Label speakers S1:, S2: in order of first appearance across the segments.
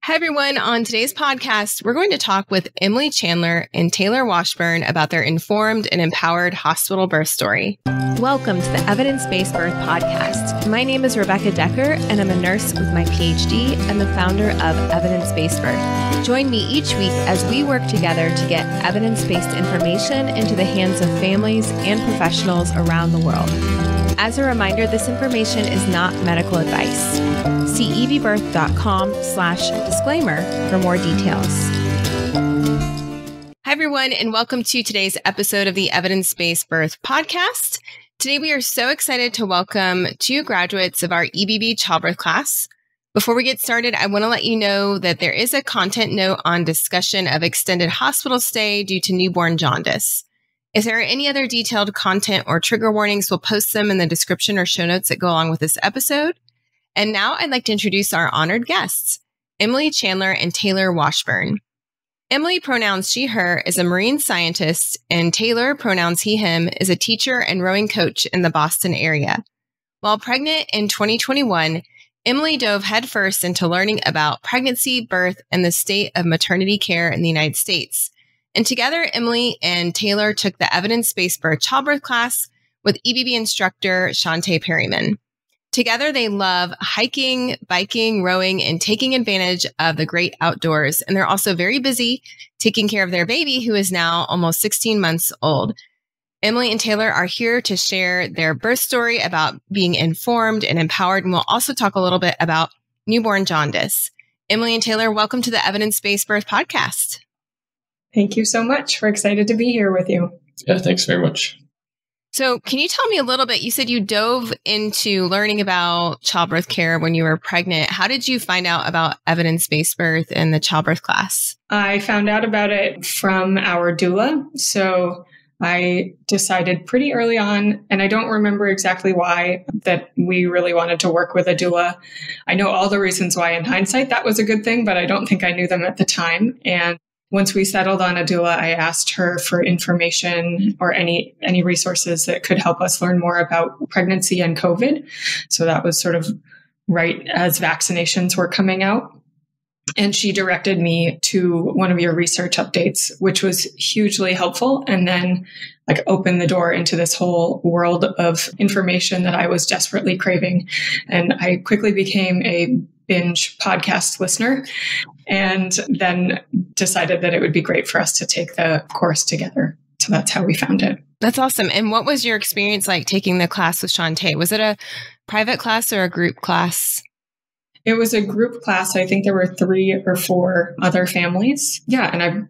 S1: Hi, everyone. On today's podcast, we're going to talk with Emily Chandler and Taylor Washburn about their informed and empowered hospital birth story. Welcome to the Evidence-Based Birth Podcast. My name is Rebecca Decker, and I'm a nurse with my PhD and the founder of Evidence-Based Birth. Join me each week as we work together to get evidence-based information into the hands of families and professionals around the world. As a reminder, this information is not medical advice. See evbirth.com/disclaimer for more details. Hi, everyone, and welcome to today's episode of the Evidence-Based Birth Podcast. Today, we are so excited to welcome two graduates of our EBB childbirth class. Before we get started, I want to let you know that there is a content note on discussion of extended hospital stay due to newborn jaundice. If there are any other detailed content or trigger warnings, we'll post them in the description or show notes that go along with this episode. And now I'd like to introduce our honored guests, Emily Chandler and Taylor Washburn. Emily, pronouns she, her, is a marine scientist, and Taylor, pronouns he, him, is a teacher and rowing coach in the Boston area. While pregnant in 2021, Emily dove headfirst into learning about pregnancy, birth, and the state of maternity care in the United States. And together, Emily and Taylor took the evidence-based birth childbirth class with EBB instructor Shantae Perryman. Together, they love hiking, biking, rowing, and taking advantage of the great outdoors. And they're also very busy taking care of their baby, who is now almost 16 months old. Emily and Taylor are here to share their birth story about being informed and empowered. And we'll also talk a little bit about newborn jaundice. Emily and Taylor, welcome to the Evidence-Based Birth Podcast.
S2: Thank you so much. We're excited to be here with you.
S3: Yeah, thanks very much.
S1: So can you tell me a little bit, you said you dove into learning about childbirth care when you were pregnant. How did you find out about evidence-based birth in the childbirth class?
S2: I found out about it from our doula. So I decided pretty early on, and I don't remember exactly why, that we really wanted to work with a doula. I know all the reasons why in hindsight that was a good thing, but I don't think I knew them at the time. And once we settled on a doula, I asked her for information or any resources that could help us learn more about pregnancy and COVID. So that was sort of right as vaccinations were coming out. And she directed me to one of your research updates, which was hugely helpful. And then opened the door into this whole world of information that I was desperately craving. And I quickly became a binge podcast listener, and then decided that it would be great for us to take the course together. So that's how we found it.
S1: That's awesome. And what was your experience like taking the class with Shantae? Was it a private class or a group class?
S2: It was a group class. I think there were 3 or 4 other families. Yeah. And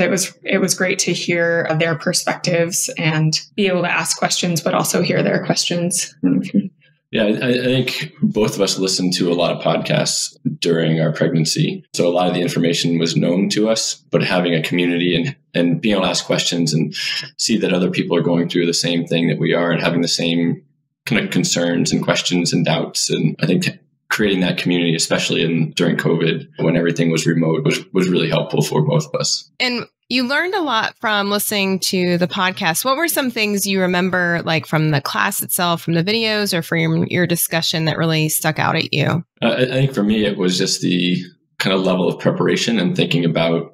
S2: it was great to hear their perspectives and be able to ask questions, but also hear their questions.
S3: Yeah, I think both of us listened to a lot of podcasts during our pregnancy. So a lot of the information was known to us, but having a community and being able to ask questions and see that other people are going through the same thing that we are and having the same kind of concerns and questions and doubts. And I think creating that community, especially during COVID, when everything was remote, was really helpful for both of us.
S1: And you learned a lot from listening to the podcast. What were some things you remember, like from the class itself, from the videos, or from your discussion that really stuck out at you?
S3: I think for me, it was just the kind of level of preparation and thinking about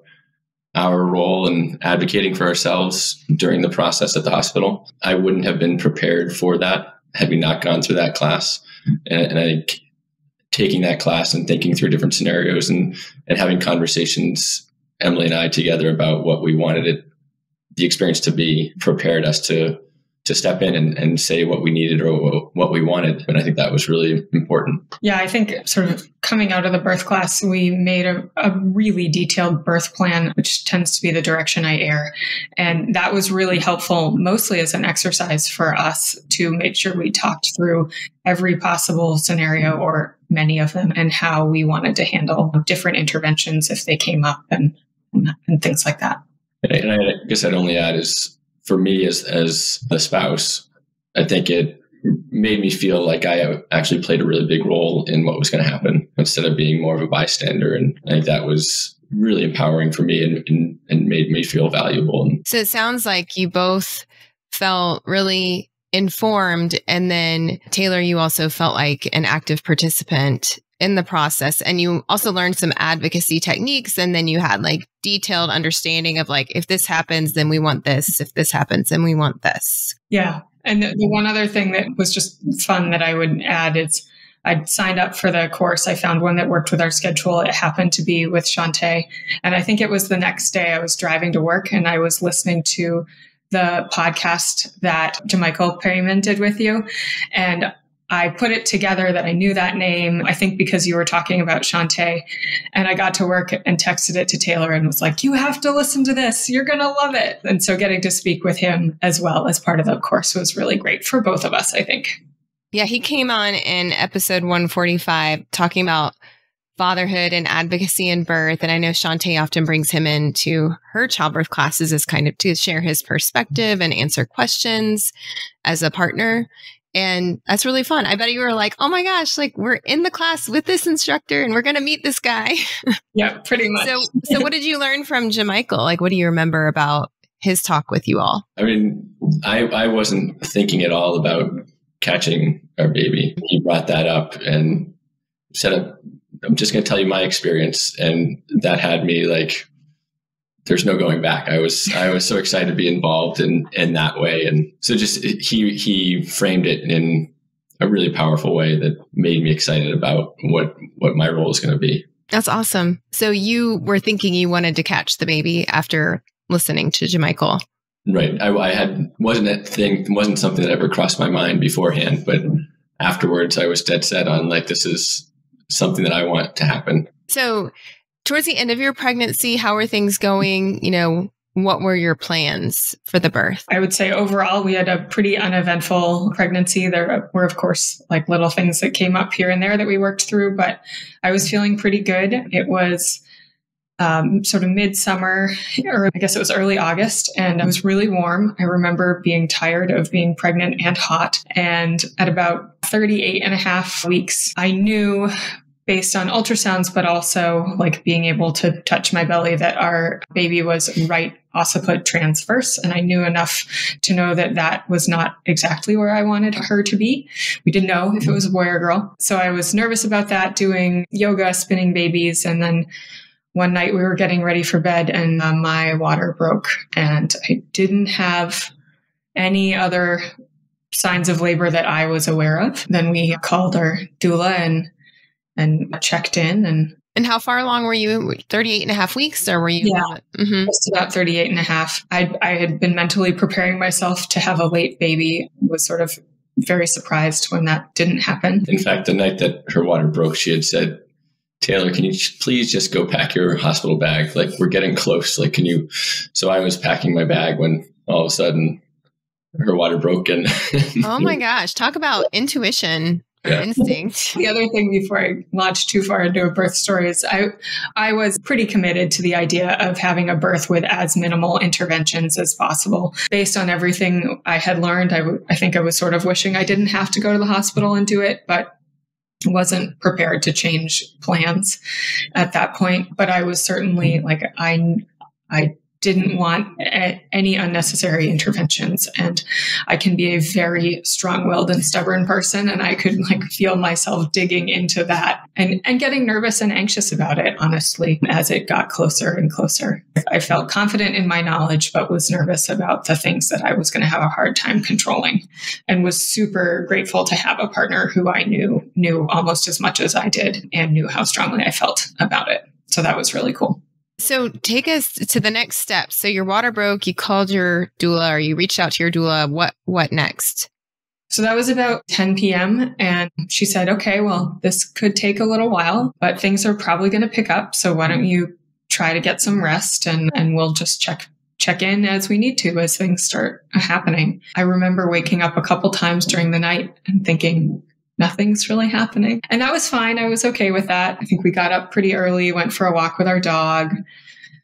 S3: our role and advocating for ourselves during the process at the hospital. I wouldn't have been prepared for that had we not gone through that class. And I think taking that class and thinking through different scenarios and having conversations, Emily and I, together about what we wanted the experience to be, prepared us to step in and say what we needed or what we wanted. And I think that was really important.
S2: Yeah, I think sort of coming out of the birth class, we made a really detailed birth plan, which tends to be the direction I err. And that was really helpful, mostly as an exercise for us to make sure we talked through every possible scenario or many of them and how we wanted to handle different interventions if they came up and things like that.
S3: And I guess I'd only add is, for me as the spouse, I think it made me feel like I actually played a really big role in what was going to happen instead of being more of a bystander. And I think that was really empowering for me and made me feel valuable.
S1: So it sounds like you both felt really informed. And then Taylor, you also felt like an active participant in the process. And you also learned some advocacy techniques. And then you had like detailed understanding of like, if this happens, then we want this. If this happens, then we want this.
S2: Yeah. And the one other thing that was just fun that I would add is I'd signed up for the course. I found one that worked with our schedule. It happened to be with Shantae. And I think it was the next day I was driving to work and I was listening to the podcast that Jamichael Perryman did with you. And I put it together that I knew that name, I think because you were talking about Shantae. And I got to work and texted it to Taylor and was like, you have to listen to this. You're going to love it. And so getting to speak with him as well as part of the course was really great for both of us, I think.
S1: Yeah, he came on in episode 145 talking about fatherhood and advocacy in birth. And I know Shantae often brings him into her childbirth classes as kind of to share his perspective and answer questions as a partner. And that's really fun. I bet you were like, oh my gosh, like we're in the class with this instructor and we're going to meet this guy.
S2: Yeah, pretty much.
S1: So what did you learn from Jamichael? Like, what do you remember about his talk with you all?
S3: I mean, I wasn't thinking at all about catching our baby. He brought that up and said, I'm just going to tell you my experience. And that had me like, there's no going back. I was so excited to be involved in that way. And so just he framed it in a really powerful way that made me excited about what my role is going to be.
S1: That's awesome. So you were thinking you wanted to catch the baby after listening to Jamichael.
S3: Right. Wasn't something that ever crossed my mind beforehand, but afterwards I was dead set on like, this is something that I want to happen.
S1: So towards the end of your pregnancy, how are things going? You know, what were your plans for the birth?
S2: I would say overall, we had a pretty uneventful pregnancy. There were, of course, like little things that came up here and there that we worked through, but I was feeling pretty good. It was sort of midsummer, or I guess it was early August, and it was really warm. I remember being tired of being pregnant and hot. And at about 38 and a half weeks, I knew based on ultrasounds, but also like being able to touch my belly that our baby was right occiput transverse. And I knew enough to know that that was not exactly where I wanted her to be. We didn't know if it was a boy or girl. So I was nervous about that, doing yoga, spinning babies. And then one night we were getting ready for bed and my water broke and I didn't have any other signs of labor that I was aware of. Then we called our doula and checked in.
S1: And how far along were you? 38 and a half weeks or were you?
S2: Yeah, just about 38 and a half. I had been mentally preparing myself to have a late baby, was sort of very surprised when that didn't happen.
S3: In fact, the night that her water broke, she had said, Taylor, can you please just go pack your hospital bag? Like, we're getting close. Like, can you? So I was packing my bag when all of a sudden her water broke. And
S1: oh my gosh, talk about intuition. Yeah. Instinct.
S2: The other thing before I launched too far into a birth story is I was pretty committed to the idea of having a birth with as minimal interventions as possible. Based on everything I had learned, I think I was sort of wishing I didn't have to go to the hospital and do it, but wasn't prepared to change plans at that point. But I was certainly like, I didn't want any unnecessary interventions. And I can be a very strong-willed and stubborn person. And I could like feel myself digging into that and getting nervous and anxious about it, honestly, as it got closer and closer. I felt confident in my knowledge, but was nervous about the things that I was going to have a hard time controlling, and was super grateful to have a partner who I knew almost as much as I did and knew how strongly I felt about it. So that was really cool.
S1: So take us to the next step. So your water broke, you called your doula or you reached out to your doula. What next?
S2: So that was about 10 p.m. And she said, okay, well, this could take a little while, but things are probably going to pick up. So why don't you try to get some rest and we'll just check in as we need to as things start happening. I remember waking up a couple times during the night and thinking, nothing's really happening. And that was fine. I was okay with that. I think we got up pretty early, went for a walk with our dog,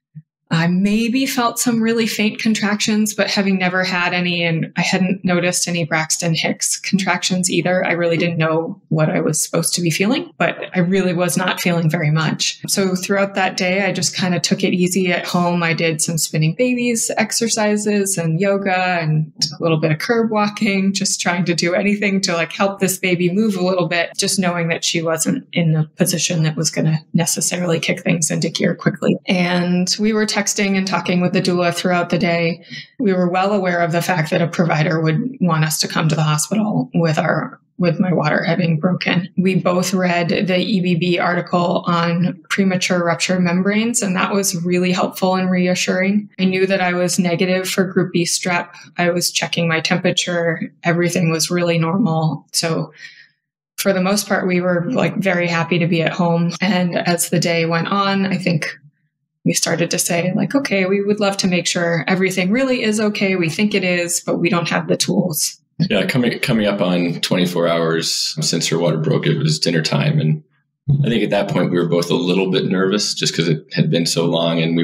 S2: I maybe felt some really faint contractions, but having never had any, and I hadn't noticed any Braxton Hicks contractions either, I really didn't know what I was supposed to be feeling, but I really was not feeling very much. So throughout that day, I just kind of took it easy at home. I did some spinning babies exercises and yoga and a little bit of curb walking, just trying to do anything to like help this baby move a little bit, just knowing that she wasn't in a position that was going to necessarily kick things into gear quickly. And we were texting and talking with the doula throughout the day. We were well aware of the fact that a provider would want us to come to the hospital with my water having broken. We both read the EBB article on premature rupture membranes, and that was really helpful and reassuring. I knew that I was negative for Group B strep. I was checking my temperature. Everything was really normal. So for the most part, we were like very happy to be at home. And as the day went on, I think we started to say like, okay, we would love to make sure everything really is okay. We think it is, but we don't have the tools.
S3: Yeah, coming up on 24 hours since her water broke, it was dinner time. And I think at that point we were both a little bit nervous just because it had been so long and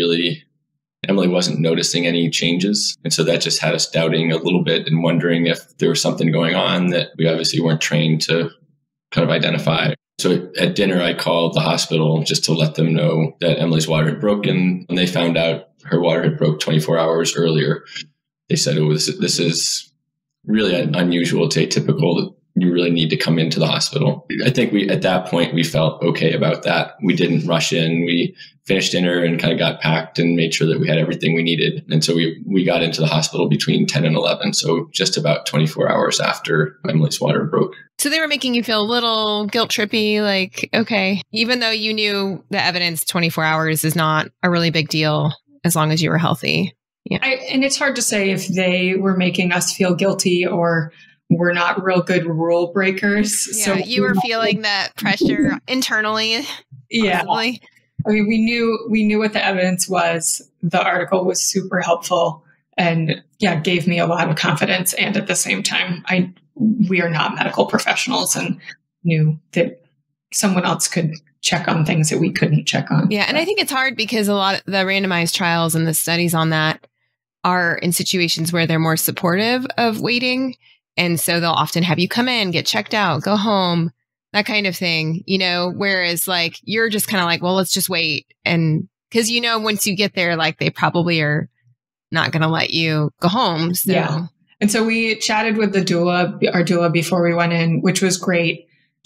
S3: Emily wasn't noticing any changes. And so that just had us doubting a little bit and wondering if there was something going on that we obviously weren't trained to kind of identify. So at dinner, I called the hospital just to let them know that Emily's water had broken. When they found out her water had broke 24 hours earlier, they said, "Oh, this is really unusual. It's atypical. That you really need to come into the hospital." I think at that point, we felt okay about that. We didn't rush in. We finished dinner and kind of got packed and made sure that we had everything we needed. And so we got into the hospital between 10 and 11. So just about 24 hours after Emily's water broke.
S1: So they were making you feel a little guilt trippy, like, okay, even though you knew the evidence 24 hours is not a really big deal as long as you were healthy. Yeah.
S2: And it's hard to say if they were making us feel guilty or we're not real good rule breakers.
S1: Yeah,
S2: so
S1: you were feeling that pressure internally.
S2: Yeah.
S1: Possibly.
S2: I mean, we knew what the evidence was. The article was super helpful and gave me a lot of confidence. And at the same time, we are not medical professionals and knew that someone else could check on things that we couldn't check on.
S1: Yeah. And I think it's hard because a lot of the randomized trials and the studies on that are in situations where they're more supportive of waiting. And so they'll often have you come in, get checked out, go home, that kind of thing, whereas like, you're just kind of like, well, let's just wait. And because, once you get there, like they probably are not going to let you go home. So.
S2: Yeah. And so we chatted with our doula before we went in, which was great.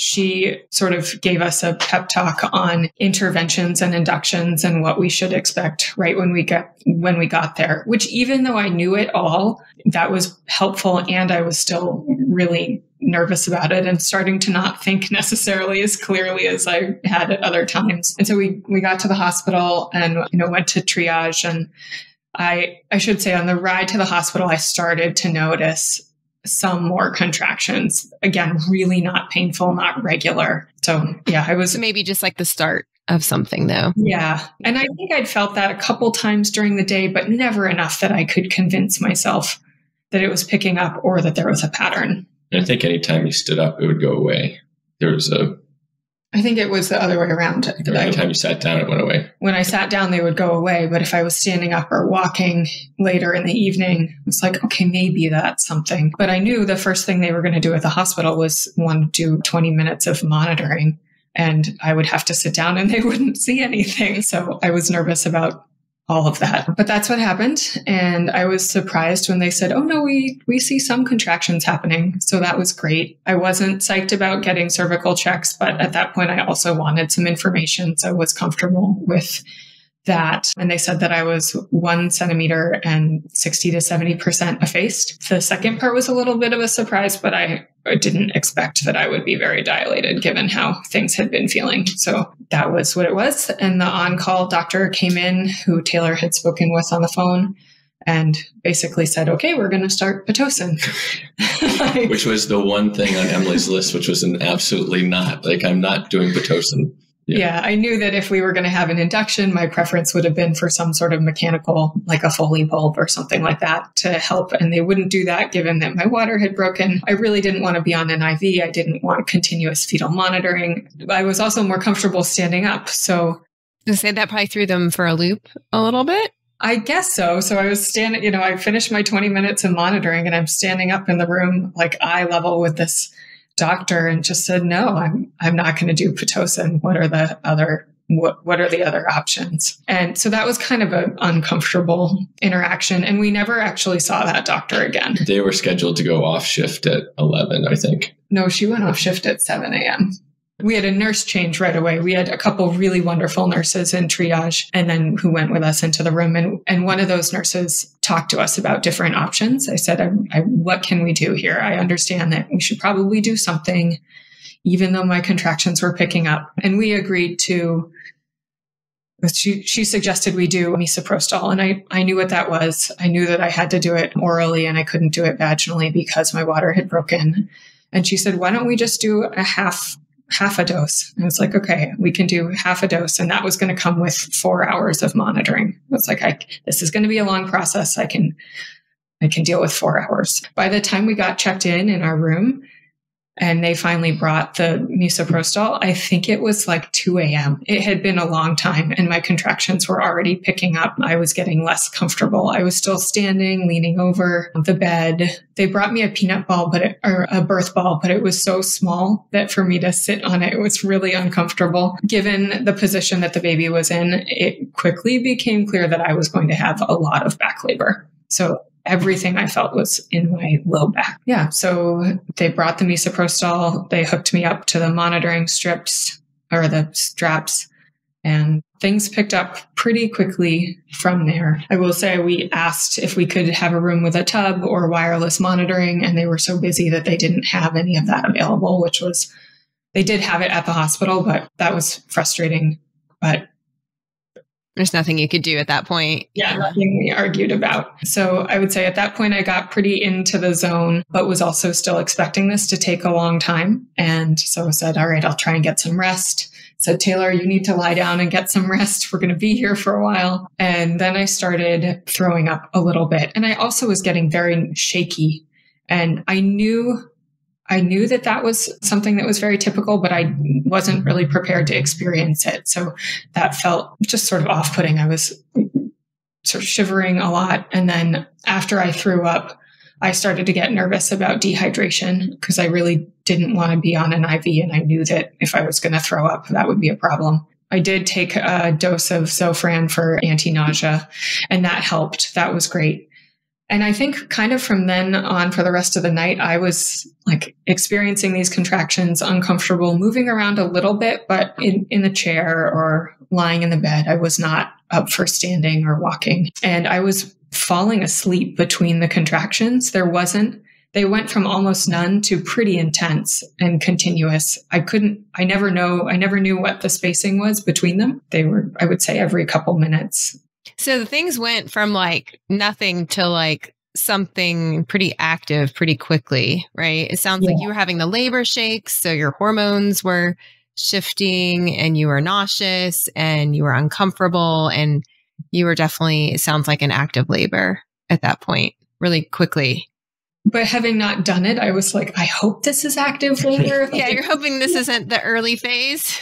S2: She sort of gave us a pep talk on interventions and inductions and what we should expect right when we got there, which even though I knew it all, that was helpful. And I was still really nervous about it and starting to not think necessarily as clearly as I had at other times. And so we got to the hospital and, went to triage. And I should say on the ride to the hospital, I started to notice some more contractions. Again, really not painful, not regular. So I was
S1: maybe just like the start of something though.
S2: Yeah. And I think I'd felt that a couple times during the day, but never enough that I could convince myself that it was picking up or that there was a pattern.
S3: And I think anytime you stood up, it would go away.
S2: I think it was the other way around.
S3: Anytime you sat down, it went away.
S2: When I sat down, they would go away. But if I was standing up or walking later in the evening, it was like, okay, maybe that's something. But I knew the first thing they were going to do at the hospital was want to do 20 minutes of monitoring. And I would have to sit down and they wouldn't see anything. So I was nervous about all of that. But that's what happened. And I was surprised when they said, oh no, we see some contractions happening. So that was great. I wasn't psyched about getting cervical checks, but at that point, I also wanted some information. So I was comfortable with that. And they said that I was 1 centimeter and 60 to 70% effaced. The second part was a little bit of a surprise, but I didn't expect that I would be very dilated given how things had been feeling. So that was what it was. And the on-call doctor came in who Taylor had spoken with on the phone and basically said, okay, we're going to start Pitocin.
S3: Which was the one thing on Emily's list, which was an absolutely not. Like, I'm not doing Pitocin.
S2: Yeah, I knew that if we were going to have an induction, my preference would have been for some sort of mechanical, like a Foley bulb or something like that to help. And they wouldn't do that given that my water had broken. I really didn't want to be on an IV. I didn't want continuous fetal monitoring. I was also more comfortable standing up. So
S1: To say that probably threw them for a loop a little bit.
S2: I guess so. So I was standing, I finished my 20 minutes of monitoring and I'm standing up in the room, like eye level with this doctor, and just said, no, I'm not going to do Pitocin. What are the other options? And so that was kind of an uncomfortable interaction. And we never actually saw that doctor again.
S3: They were scheduled to go off shift at 11, I think.
S2: No, she went off shift at 7 a.m. We had a nurse change right away. We had a couple really wonderful nurses in triage and then who went with us into the room. And one of those nurses talked to us about different options. I said, what can we do here? I understand that we should probably do something, even though my contractions were picking up. And we agreed to, she suggested we do misoprostol. And I knew what that was. I knew that I had to do it orally and I couldn't do it vaginally because my water had broken. And she said, why don't we just do a half a dose? And I was like, okay, we can do half a dose. And that was going to come with 4 hours of monitoring. I was like, this is going to be a long process. I can deal with 4 hours. By the time we got checked in our room and they finally brought the misoprostol, I think it was like 2 a.m. It had been a long time and my contractions were already picking up. I was getting less comfortable. I was still standing, leaning over the bed. They brought me a peanut ball, or a birth ball, but it was so small that for me to sit on it, it was really uncomfortable. Given the position that the baby was in, it quickly became clear that I was going to have a lot of back labor. So everything I felt was in my low back. Yeah. So they brought the misoprostol. They hooked me up to the monitoring strips or the straps, and things picked up pretty quickly from there. I will say we asked if we could have a room with a tub or wireless monitoring, and they were so busy that they didn't have any of that available, they did have it at the hospital, but that was frustrating. But
S1: there's nothing you could do at that point.
S2: Yeah, nothing we argued about. So I would say at that point, I got pretty into the zone, but was also still expecting this to take a long time. And so I said, all right, I'll try and get some rest. Said, Taylor, you need to lie down and get some rest. We're going to be here for a while. And then I started throwing up a little bit. And I also was getting very shaky. And I knew that was something that was very typical, but I wasn't really prepared to experience it. So that felt just sort of off-putting. I was sort of shivering a lot. And then after I threw up, I started to get nervous about dehydration because I really didn't want to be on an IV. And I knew that if I was going to throw up, that would be a problem. I did take a dose of Zofran for anti-nausea, and that helped. That was great. And I think kind of from then on for the rest of the night, I was like experiencing these contractions, uncomfortable, moving around a little bit, but in the chair or lying in the bed, I was not up for standing or walking. And I was falling asleep between the contractions. They went from almost none to pretty intense and continuous. I never knew what the spacing was between them. They were, I would say, every couple minutes.
S1: So the things went from like nothing to like something pretty active pretty quickly, right? It sounds like you were having the labor shakes. So your hormones were shifting and you were nauseous and you were uncomfortable and you were definitely, it sounds like an active labor at that point, really quickly.
S2: But having not done it, I was like, I hope this is active labor.
S1: Yeah, you're hoping this isn't the early phase.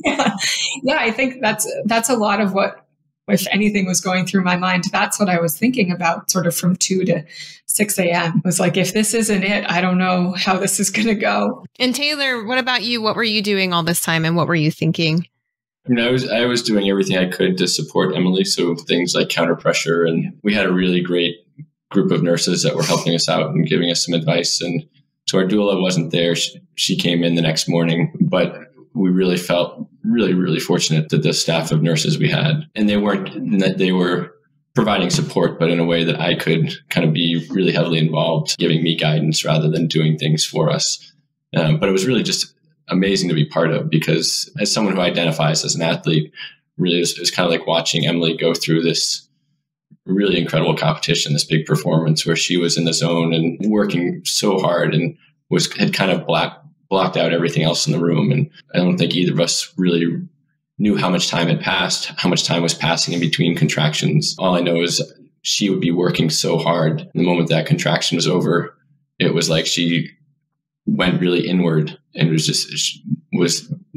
S2: Yeah, I think that's a lot of what, if anything was going through my mind, that's what I was thinking about sort of from 2 to 6 a.m. It was like, if this isn't it, I don't know how this is going to go.
S1: And Taylor, what about you? What were you doing all this time and what were you thinking?
S3: I mean, I was doing everything I could to support Emily. So things like counter pressure, and we had a really great group of nurses that were helping us out and giving us some advice. And so our doula wasn't there. She came in the next morning, but we really felt really fortunate that the staff of nurses we had, and they were providing support, but in a way that I could kind of be really heavily involved, giving me guidance rather than doing things for us. But it was really just amazing to be part of, because as someone who identifies as an athlete, really it was kind of like watching Emily go through this really incredible competition, this big performance where she was in the zone and working so hard and had kind of blocked out everything else in the room. And I don't think either of us really knew how much time had passed, how much time was passing in between contractions. All I know is she would be working so hard. The moment that contraction was over, it was like she went really inward and was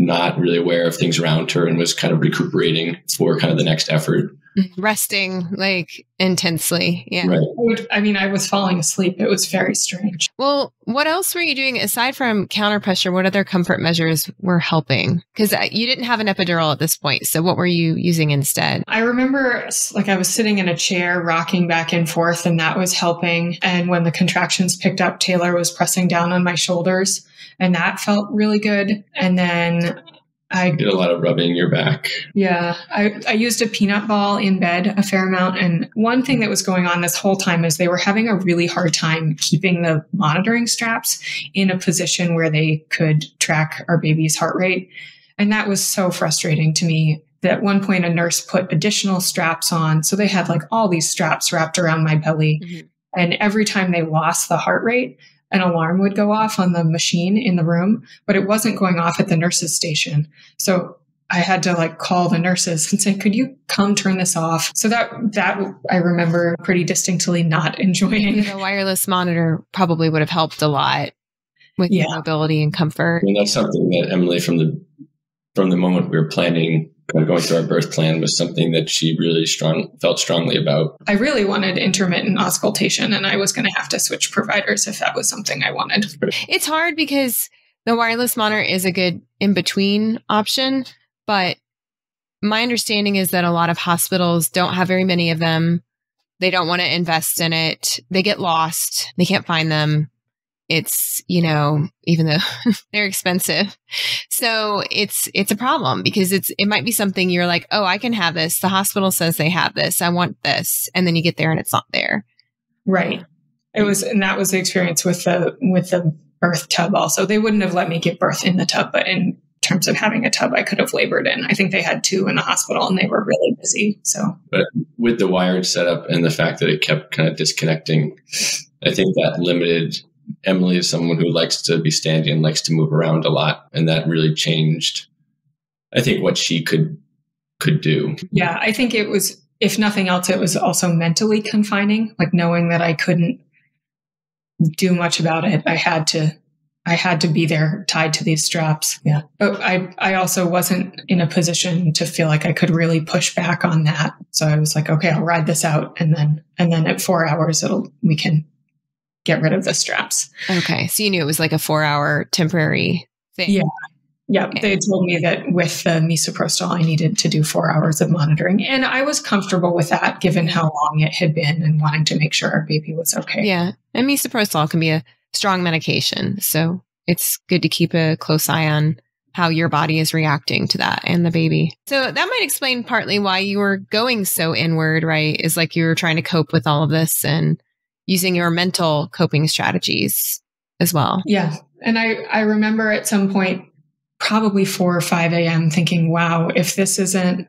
S3: not really aware of things around her and was kind of recuperating for kind of the next effort.
S1: Resting like intensely. Yeah.
S3: Right.
S2: I was falling asleep. It was very strange.
S1: Well, what else were you doing aside from counter pressure? What other comfort measures were helping? Because you didn't have an epidural at this point. So what were you using instead?
S2: I remember I was sitting in a chair, rocking back and forth, and that was helping. And when the contractions picked up, Taylor was pressing down on my shoulders, and that felt really good. And then I
S3: did a lot of rubbing your back.
S2: Yeah. I used a peanut ball in bed a fair amount. And one thing that was going on this whole time is they were having a really hard time keeping the monitoring straps in a position where they could track our baby's heart rate. And that was so frustrating to me. At one point, a nurse put additional straps on. So they had like all these straps wrapped around my belly. Mm-hmm. And every time they lost the heart rate, an alarm would go off on the machine in the room, but it wasn't going off at the nurse's station. So I had to call the nurses and say, could you come turn this off? So that I remember pretty distinctly not enjoying.
S1: The wireless monitor probably would have helped a lot with your mobility and comfort.
S3: I mean, that's something that Emily, from the moment we were planning, kind of going through our birth plan, was something that she really felt strongly about.
S2: I really wanted intermittent auscultation, and I was going to have to switch providers if that was something I wanted.
S1: It's hard because the wireless monitor is a good in-between option, but my understanding is that a lot of hospitals don't have very many of them. They don't want to invest in it. They get lost. They can't find them. It's, even though they're expensive. So it's a problem because it might be something you're like, oh, I can have this. The hospital says they have this. I want this. And then you get there and it's not there.
S2: Right. And that was the experience with the birth tub also. They wouldn't have let me give birth in the tub, but in terms of having a tub, I could have labored in. I think they had 2 in the hospital and they were really busy. So,
S3: but with the wired setup and the fact that it kept kind of disconnecting, I think that limited. Emily is someone who likes to be standing and likes to move around a lot. And that really changed, I think, what she could do.
S2: Yeah, I think it was, if nothing else, it was also mentally confining, knowing that I couldn't do much about it. I had to be there tied to these straps. Yeah. But I also wasn't in a position to feel like I could really push back on that. So I was like, okay, I'll ride this out. And then at 4 hours, we can get rid of the straps.
S1: Okay. So you knew it was like a 4-hour temporary thing.
S2: Yeah. Yeah. Okay. They told me that with the misoprostol, I needed to do 4 hours of monitoring. And I was comfortable with that, given how long it had been and wanting to make sure our baby was okay.
S1: Yeah. And misoprostol can be a strong medication. So it's good to keep a close eye on how your body is reacting to that and the baby. So that might explain partly why you were going so inward, right? Is you were trying to cope with all of this and using your mental coping strategies as well.
S2: Yeah. And I remember at some point, probably 4 or 5 a.m. thinking, wow, if this isn't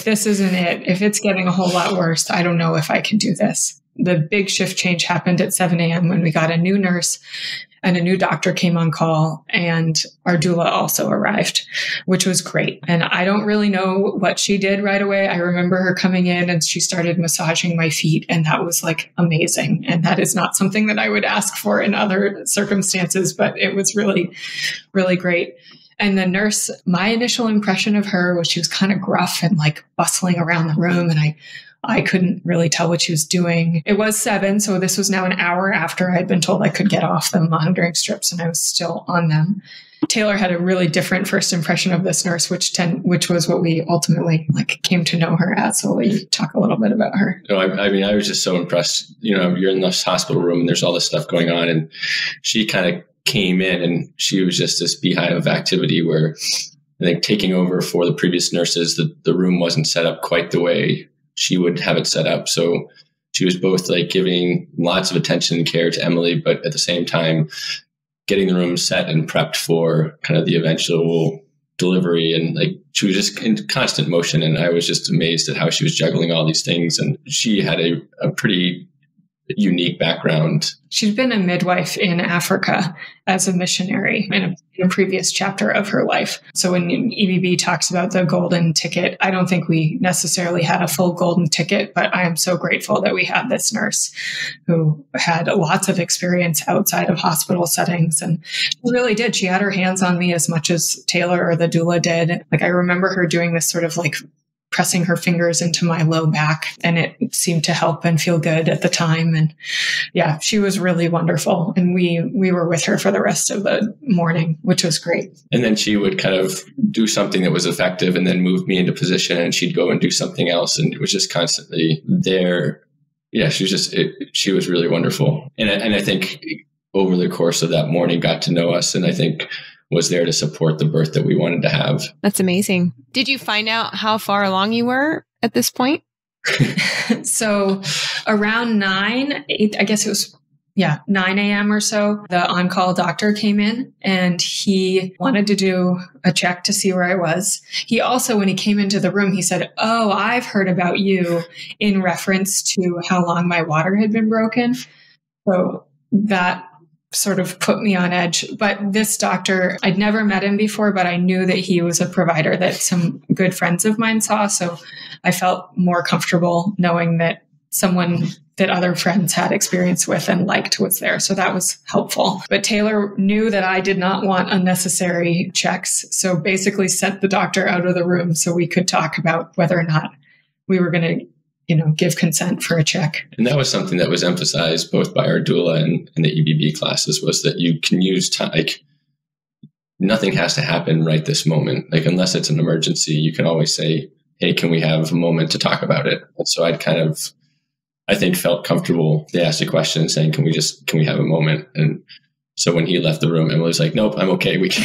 S2: it, if it's getting a whole lot worse, I don't know if I can do this. The big shift change happened at 7 a.m. when we got a new nurse and a new doctor came on call, and our doula also arrived, which was great. And I don't really know what she did right away. I remember her coming in and she started massaging my feet, and that was amazing. And that is not something that I would ask for in other circumstances, but it was really, really great. And the nurse, my initial impression of her was she was kind of gruff and bustling around the room, and I couldn't really tell what she was doing. It was 7, so this was now an hour after I'd been told I could get off the monitoring strips, and I was still on them. Taylor had a really different first impression of this nurse, which was what we ultimately came to know her as. So will you talk a little bit about her?
S3: No, I was just so impressed. You're in this hospital room and there's all this stuff going on, and she kind of came in and she was just this beehive of activity where I think taking over for the previous nurses, the room wasn't set up quite the way she would have it set up. So she was both giving lots of attention and care to Emily, but at the same time, getting the room set and prepped for kind of the eventual delivery. And she was just in constant motion. And I was just amazed at how she was juggling all these things. And she had a pretty unique background.
S2: She'd been a midwife in Africa as a missionary in a previous chapter of her life. So when EBB talks about the golden ticket, I don't think we necessarily had a full golden ticket, but I am so grateful that we had this nurse who had lots of experience outside of hospital settings. And she really did. She had her hands on me as much as Taylor or the doula did. Like, I remember her doing this sort of like pressing her fingers into my low back, and it seemed to help and feel good at the time. And yeah, she was really wonderful. And we were with her for the rest of the morning, which was great.
S3: And then she would kind of do something that was effective and then move me into position, and she'd go and do something else. And it was just constantly there. Yeah, she was really wonderful. And I think over the course of that morning got to know us, and I think was there to support the birth that we wanted to have.
S1: That's amazing. Did you find out how far along you were at this point?
S2: So around 9 a.m. or so, the on-call doctor came in and he wanted to do a check to see where I was. He also, when he came into the room, he said, "Oh, I've heard about you," in reference to how long my water had been broken. So that sort of put me on edge. But this doctor, I'd never met him before, but I knew that he was a provider that some good friends of mine saw. So I felt more comfortable knowing that someone that other friends had experience with and liked was there. So that was helpful. But Taylor knew that I did not want unnecessary checks. So basically sent the doctor out of the room so we could talk about whether or not we were going to give consent for a check.
S3: And that was something that was emphasized both by our doula and the EBB classes, was that you can use time. Like, nothing has to happen right this moment. Like, unless it's an emergency, you can always say, "Hey, can we have a moment to talk about it?" And so I think felt comfortable. They asked a question saying, can we have a moment? And so when he left the room, Emily was like, "Nope, I'm okay. We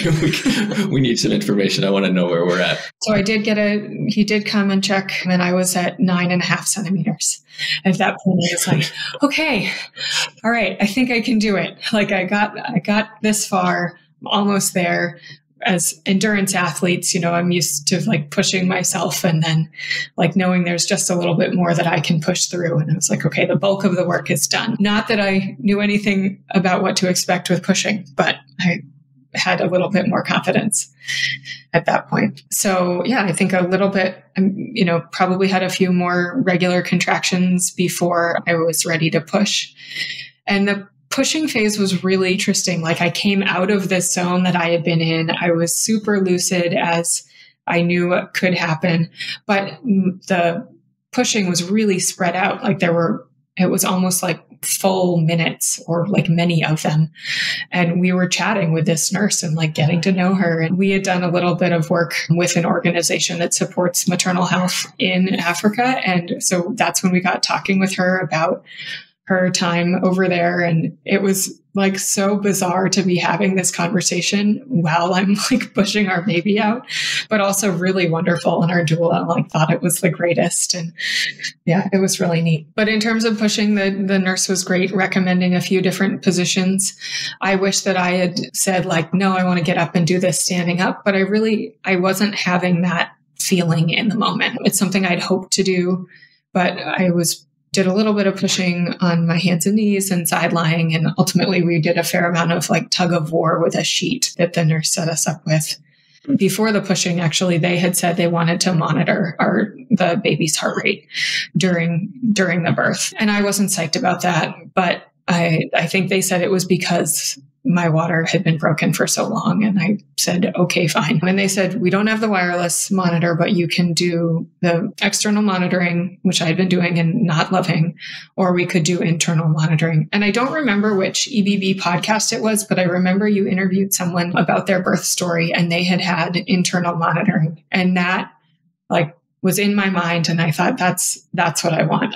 S3: need some information. I want to know where we're at."
S2: So I did he did come and check, and I was at 9.5 centimeters. At that point, I was like, okay, all right, I think I can do it. Like, I got this far, I'm almost there. As endurance athletes, I'm used to like pushing myself and then like knowing there's just a little bit more that I can push through. And I was like, okay, the bulk of the work is done. Not that I knew anything about what to expect with pushing, but I had a little bit more confidence at that point. So yeah, I think a little bit, probably had a few more regular contractions before I was ready to push. And the pushing phase was really interesting. Like, I came out of this zone that I had been in. I was super lucid, as I knew what could happen, but the pushing was really spread out. Like, it was almost like full minutes, or like many of them. And we were chatting with this nurse and like getting to know her. And we had done a little bit of work with an organization that supports maternal health in Africa. And so that's when we got talking with her about her time over there. And it was like so bizarre to be having this conversation while I'm like pushing our baby out, but also really wonderful. And our doula like thought it was the greatest. And yeah, it was really neat. But in terms of pushing, the nurse was great, recommending a few different positions. I wish that I had said like, no, I want to get up and do this standing up, but I wasn't having that feeling in the moment. It's something I'd hoped to do, but I did a little bit of pushing on my hands and knees and side lying. And ultimately we did a fair amount of like tug of war with a sheet that the nurse set us up with. Before the pushing, actually, they had said they wanted to monitor the baby's heart rate during the birth. And I wasn't psyched about that, but I think they said it was because my water had been broken for so long. And I said, okay, fine. And they said, we don't have the wireless monitor, but you can do the external monitoring, which I had been doing and not loving, or we could do internal monitoring. And I don't remember which EBB podcast it was, but I remember you interviewed someone about their birth story and they had internal monitoring. And that like was in my mind. And I thought, that's what I want.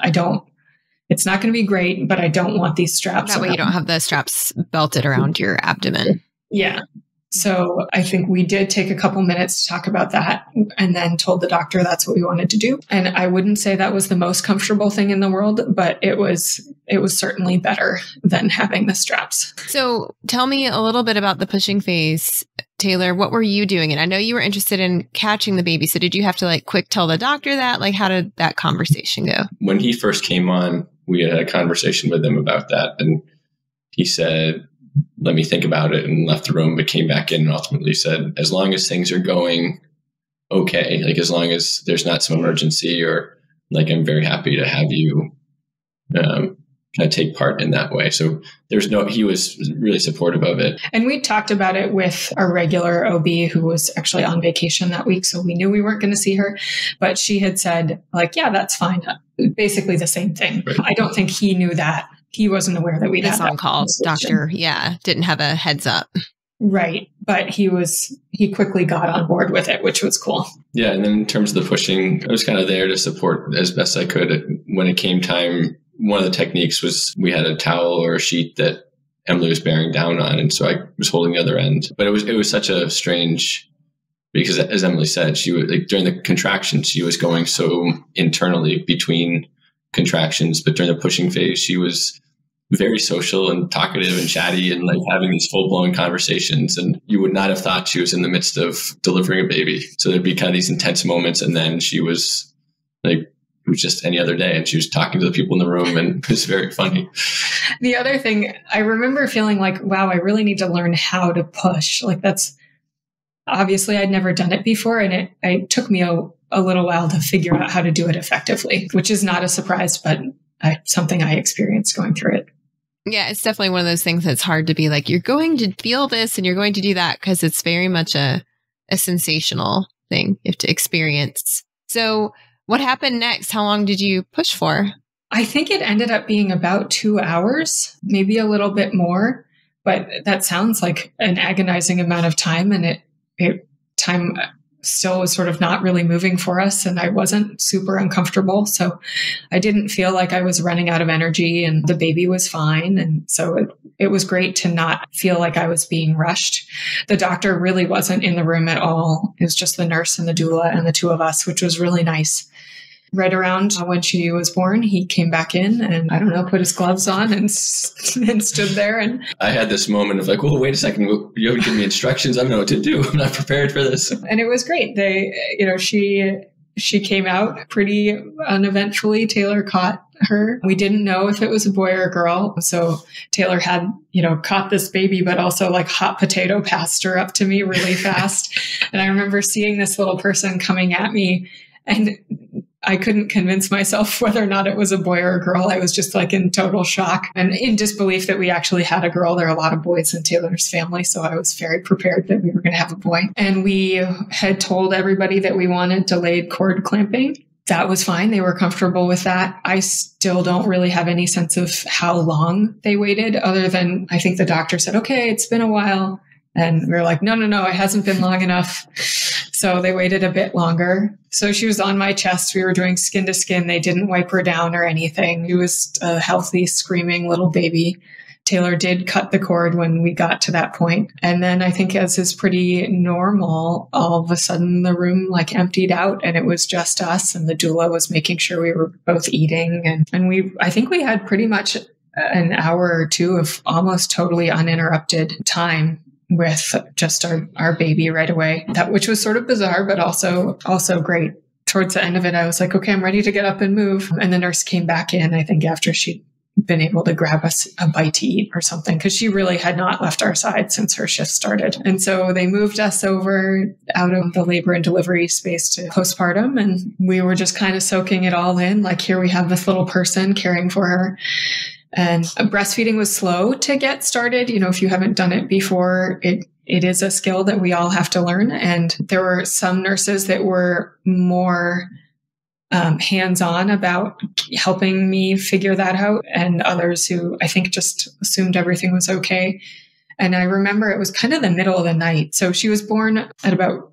S2: It's not going to be great, but I don't want these straps.
S1: That way you don't have the straps belted around your abdomen.
S2: Yeah. So I think we did take a couple minutes to talk about that and then told the doctor that's what we wanted to do. And I wouldn't say that was the most comfortable thing in the world, but it was certainly better than having the straps.
S1: So tell me a little bit about the pushing phase, Taylor. What were you doing? And I know you were interested in catching the baby. So did you have to like quick tell the doctor that? Like, how did that conversation go?
S3: When he first came on, we had a conversation with him about that. And he said, let me think about it, and left the room, but came back in and ultimately said, as long as things are going okay, like as long as there's not some emergency, or like, I'm very happy to have you kind of take part in that way. So he was really supportive of it.
S2: And we talked about it with our regular OB, who was actually on vacation that week. So we knew we weren't going to see her, but she had said, like, yeah, that's fine. Basically the same thing. Right. I don't think he knew that. He wasn't aware that we'd had
S1: on call doctor. Yeah. Didn't have a heads up.
S2: Right. But he quickly got on board with it, which was cool.
S3: Yeah. And then in terms of the pushing, I was kind of there to support as best I could. When it came time, one of the techniques was we had a towel or a sheet that Emily was bearing down on. And so I was holding the other end. But it was such a strange, because as Emily said, she was like, during the contractions, she was going so internally between contractions. But during the pushing phase, she was very social and talkative and chatty and like having these full-blown conversations. And you would not have thought she was in the midst of delivering a baby. So there'd be kind of these intense moments. And then she was like, it was just any other day. And she was talking to the people in the room, and it was very funny.
S2: The other thing, I remember feeling like, wow, I really need to learn how to push. Like, that's obviously I'd never done it before. And it took me a little while to figure out how to do it effectively, which is not a surprise, but something I experienced going through it.
S1: Yeah, it's definitely one of those things that's hard to be like, you're going to feel this and you're going to do that, because it's very much a sensational thing you have to experience. So what happened next? How long did you push for?
S2: I think it ended up being about 2 hours, maybe a little bit more, but that sounds like an agonizing amount of time. And time still was sort of not really moving for us, and I wasn't super uncomfortable. So I didn't feel like I was running out of energy, and the baby was fine. And so it was great to not feel like I was being rushed. The doctor really wasn't in the room at all. It was just the nurse and the doula and the two of us, which was really nice. Right around when she was born, he came back in and, I don't know, put his gloves on and stood there. And
S3: I had this moment of like, well, wait a second, you haven't given me instructions. I don't know what to do. I'm not prepared for this.
S2: And it was great. She came out pretty uneventfully. Taylor caught her. We didn't know if it was a boy or a girl. So Taylor had, caught this baby, but also like hot potato passed her up to me really fast. And I remember seeing this little person coming at me, and I couldn't convince myself whether or not it was a boy or a girl. I was just like in total shock and in disbelief that we actually had a girl. There are a lot of boys in Taylor's family, so I was very prepared that we were going to have a boy. And we had told everybody that we wanted delayed cord clamping. That was fine. They were comfortable with that. I still don't really have any sense of how long they waited, other than I think the doctor said, okay, it's been a while. And we were like, no, it hasn't been long enough. So they waited a bit longer. So she was on my chest. We were doing skin to skin. They didn't wipe her down or anything. She was a healthy, screaming little baby. Taylor did cut the cord when we got to that point. And then I think, as is pretty normal, all of a sudden the room like emptied out, and it was just us, and the doula was making sure we were both eating. And I think we had pretty much an hour or two of almost totally uninterrupted time with just our baby right away, which was sort of bizarre, but also great. Towards the end of it, I was like, okay, I'm ready to get up and move. And the nurse came back in, I think after she'd been able to grab us a bite to eat or something, because she really had not left our side since her shift started. And so they moved us over out of the labor and delivery space to postpartum. And we were just kind of soaking it all in. Like, here we have this little person caring for her. And breastfeeding was slow to get started. If you haven't done it before, it is a skill that we all have to learn. And there were some nurses that were more hands-on about helping me figure that out, and others who I think just assumed everything was okay. And I remember it was kind of the middle of the night. So she was born at about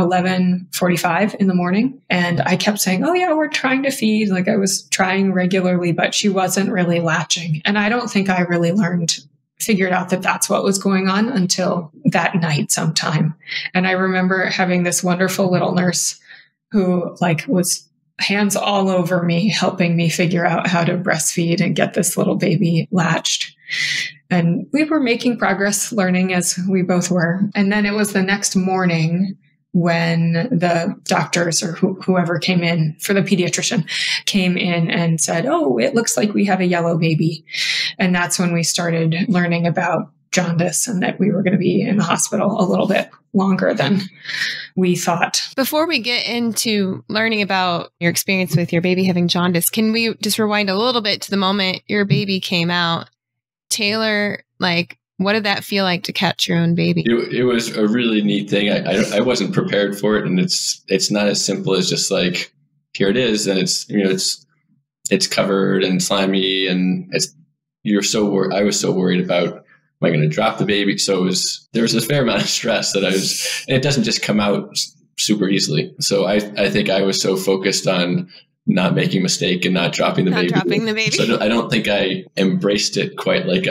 S2: 11:45 in the morning. And I kept saying, oh yeah, we're trying to feed. Like, I was trying regularly, but she wasn't really latching. And I don't think I really figured out that that's what was going on until that night sometime. And I remember having this wonderful little nurse who was hands all over me, helping me figure out how to breastfeed and get this little baby latched. And we were making progress learning, as we both were. And then it was the next morning when the doctors or whoever came in for the pediatrician came in and said, "Oh, it looks like we have a yellow baby." And that's when we started learning about jaundice and that we were going to be in the hospital a little bit longer than we thought.
S1: Before we get into learning about your experience with your baby having jaundice, can we just rewind a little bit to the moment your baby came out? Taylor, like, what did that feel like to catch your own baby?
S3: It was a really neat thing. I wasn't prepared for it, and it's not as simple as just like, here it is, and it's covered and slimy, and I was so worried about, am I going to drop the baby? So there was a fair amount of stress and it doesn't just come out super easily. So I think I was so focused on not making a mistake and not dropping the baby. So I don't think I embraced it quite like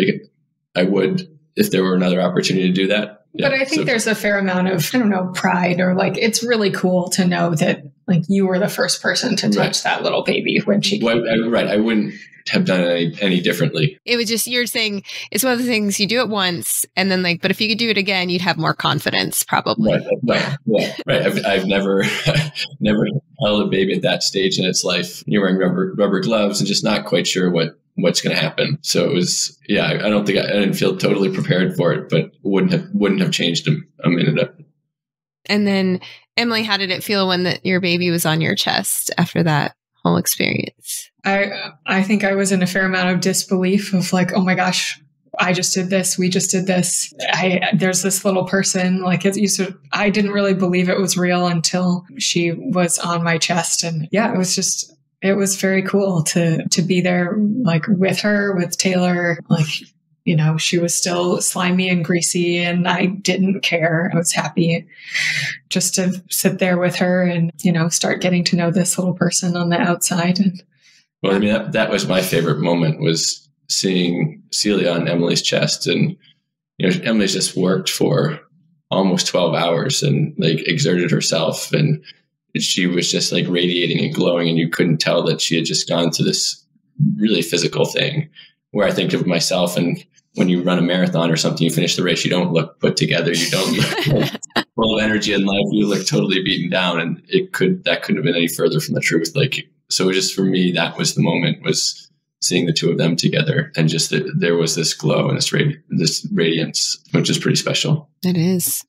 S3: I would if there were another opportunity to do that.
S2: Yeah, but I think there's a fair amount of, pride, or like, it's really cool to know that like you were the first person to touch that little baby when she came.
S3: Right. I wouldn't have done it any differently.
S1: It was just, you're saying it's one of the things you do it once and then but if you could do it again, you'd have more confidence probably.
S3: Right. Yeah. Right. I've never held a baby at that stage in its life. You're wearing rubber gloves and just not quite sure what's going to happen. So it was, I didn't feel totally prepared for it, but wouldn't have changed a minute of it.
S1: And then Emily, how did it feel when your baby was on your chest after that whole experience?
S2: I think I was in a fair amount of disbelief of like, oh my gosh, I just did this. We just did this. There's this little person, like I didn't really believe it was real until she was on my chest. And yeah, it was very cool to be there, like with her, with Taylor, like, she was still slimy and greasy and I didn't care. I was happy just to sit there with her and, start getting to know this little person on the outside.
S3: Well, I mean, that was my favorite moment, was seeing Celia on Emily's chest. And, Emily's just worked for almost 12 hours and like exerted herself. And she was just like radiating and glowing. And you couldn't tell that she had just gone through this really physical thing, where I think of myself, and when you run a marathon or something, you finish the race, you don't look put together. You don't look full of energy and life. You look totally beaten down, and that couldn't have been any further from the truth. Like, so just for me, that was the moment, was seeing the two of them together, and just that there was this glow and this radiance, which is pretty special.
S1: It is.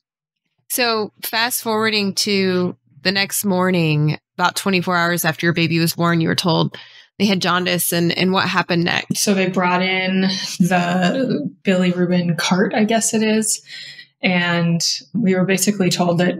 S1: So fast forwarding to the next morning, about 24 hours after your baby was born, you were told they had jaundice, and what happened next?
S2: So they brought in the bilirubin cart, I guess it is. And we were basically told that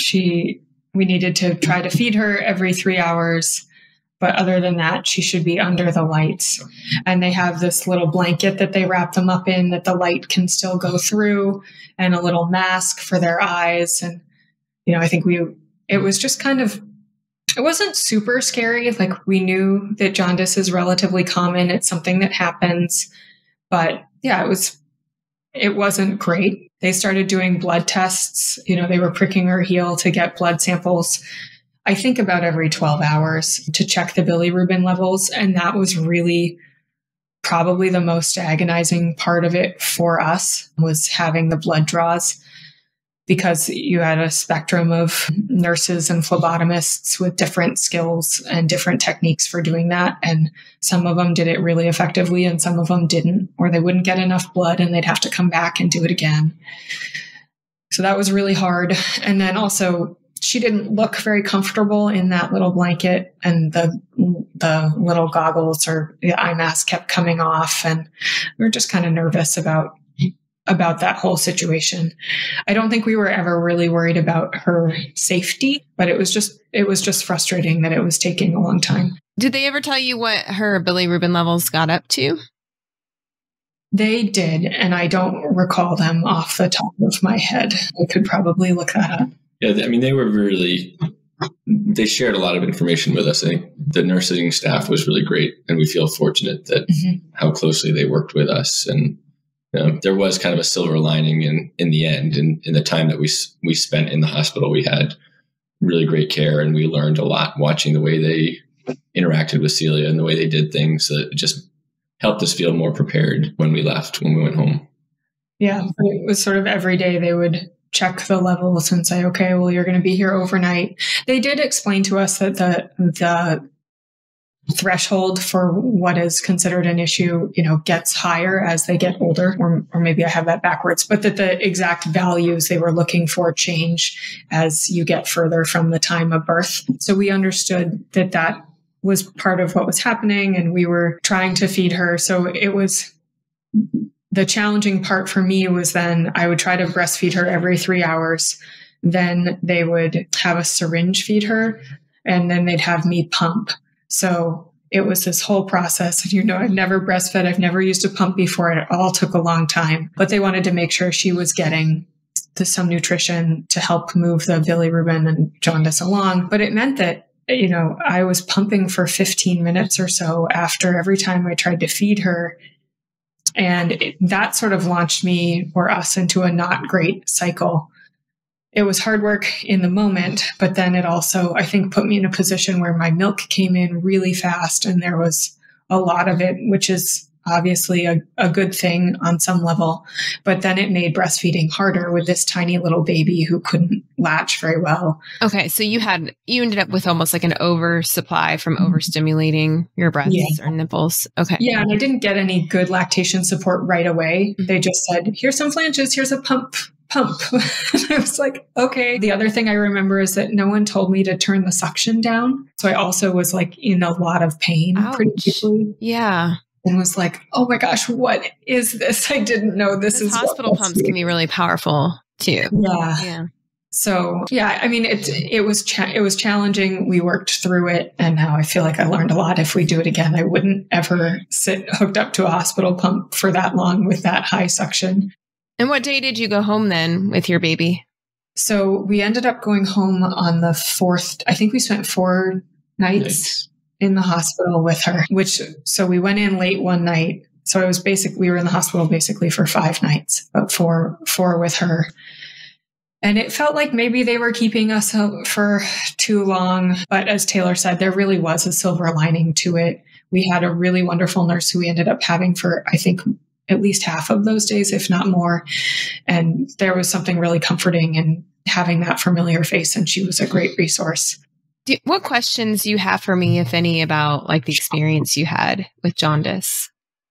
S2: we needed to try to feed her every 3 hours. But other than that, she should be under the lights. And they have this little blanket that they wrap them up in that the light can still go through, and a little mask for their eyes. And, I think it was just kind of, it wasn't super scary. Like, we knew that jaundice is relatively common. It's something that happens. But yeah, it wasn't great. They started doing blood tests. They were pricking her heel to get blood samples, I think about every 12 hours, to check the bilirubin levels. And that was really probably the most agonizing part of it for us, was having the blood draws, because you had a spectrum of nurses and phlebotomists with different skills and different techniques for doing that. And some of them did it really effectively and some of them didn't, or they wouldn't get enough blood and they'd have to come back and do it again. So that was really hard. And then also, she didn't look very comfortable in that little blanket, and the little goggles or the eye mask kept coming off, and we were just kind of nervous about that whole situation. I don't think we were ever really worried about her safety, but it was just frustrating that it was taking a long time.
S1: Did they ever tell you what her bilirubin levels got up to?
S2: They did, and I don't recall them off the top of my head. I could probably look that up.
S3: Yeah, I mean, they shared a lot of information with us. I think the nursing staff was really great, and we feel fortunate that how closely they worked with us. And there was kind of a silver lining in the end. And in the time that we spent in the hospital, we had really great care, and we learned a lot watching the way they interacted with Celia and the way they did things. That it just helped us feel more prepared when we went home.
S2: Yeah, it was sort of every day they would check the levels and say, okay, well, you're going to be here overnight. They did explain to us that the threshold for what is considered an issue, gets higher as they get older, or maybe I have that backwards, but that the exact values they were looking for change as you get further from the time of birth. So we understood that was part of what was happening, and we were trying to feed her. So it was the challenging part for me was then I would try to breastfeed her every 3 hours. Then they would have a syringe feed her, and then they'd have me pump. So it was this whole process. I've never breastfed. I've never used a pump before. It all took a long time, but they wanted to make sure she was getting some nutrition to help move the bilirubin and jaundice along. But it meant that, I was pumping for 15 minutes or so after every time I tried to feed her. And that sort of launched me or us into a not great cycle. It was hard work in the moment, but then it also, I think, put me in a position where my milk came in really fast and there was a lot of it, which is obviously a good thing on some level. But then it made breastfeeding harder with this tiny little baby who couldn't latch very well.
S1: Okay. So you ended up with almost like an oversupply from overstimulating your breasts or nipples. Okay.
S2: Yeah. And I didn't get any good lactation support right away. They just said, here's some flanges, here's a pump. And I was like, okay. The other thing I remember is that no one told me to turn the suction down. So I also was like in a lot of pain pretty deeply.
S1: Yeah.
S2: And was like, oh my gosh, what is this? I didn't know this is
S1: hospital pumps can be really powerful too.
S2: Yeah. So yeah, I mean, it was challenging. We worked through it, and now I feel like I learned a lot. If we do it again, I wouldn't ever sit hooked up to a hospital pump for that long with that high suction.
S1: And what day did you go home then with your baby?
S2: So we ended up going home on the 4th. I think we spent 4 nights in the hospital with her, so we went in late one night. So we were in the hospital basically for 5 nights, but four with her. And it felt like maybe they were keeping us out for too long. But as Taylor said, there really was a silver lining to it. We had a really wonderful nurse who we ended up having for, I think, at least half of those days, if not more. And there was something really comforting in having that familiar face, and she was a great resource.
S1: What questions do you have for me, if any, about like the experience you had with jaundice?